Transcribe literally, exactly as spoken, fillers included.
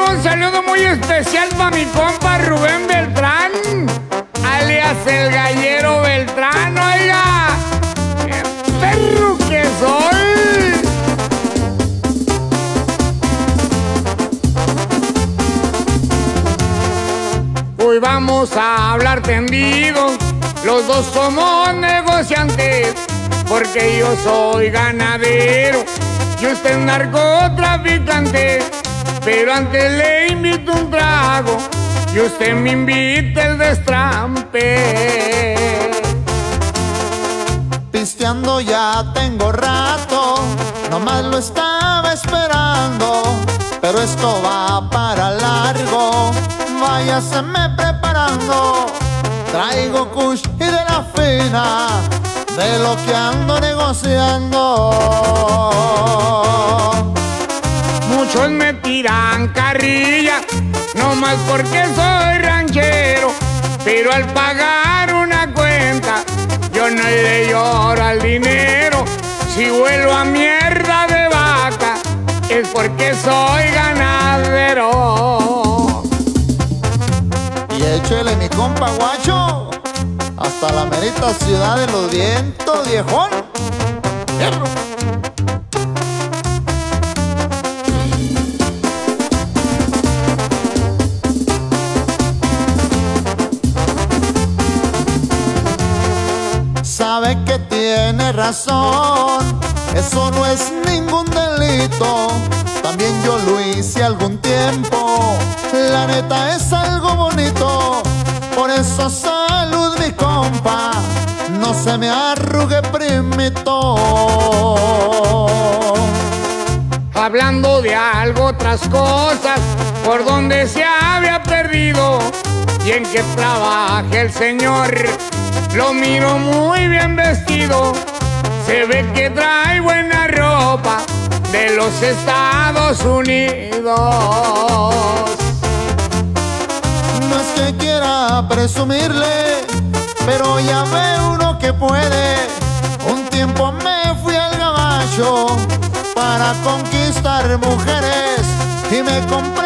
un saludo muy especial para mi compa Rubén Beltrán, alias el Gallero Beltrán. Oiga, qué perro que soy. Hoy vamos a hablar tendido, los dos somos negociantes, porque yo soy ganadero y usted es narcotraficante. Pero antes le invito un trago y usted me invita el destrampe. Pisteando ya tengo rato, nomás lo estaba esperando, pero esto va para largo, váyaseme preparando. Traigo kush y de la fina, de lo que ando negociando. Muchos me tiran carrilla, nomás porque soy ranchero, pero al pagar una cuenta, yo no le lloro al dinero. Si vuelvo a mierda de vaca, es porque soy ganadero. Y échele mi compa guacho, hasta la merita ciudad de los vientos, viejón. ¡Hierro! Sabe que tiene razón, eso no es ningún delito, también yo lo hice algún tiempo, la neta es algo bonito. Por eso salud mi compa, no se me arrugue primito. Hablando de algo, otras cosas, por donde se había perdido y en que trabaja el señor, lo miro muy bien vestido, se ve que trae buena ropa de los Estados Unidos. No es que quiera presumirle, pero ya ve uno que puede. Un tiempo me fui al gabacho para conquistar mujeres y me compré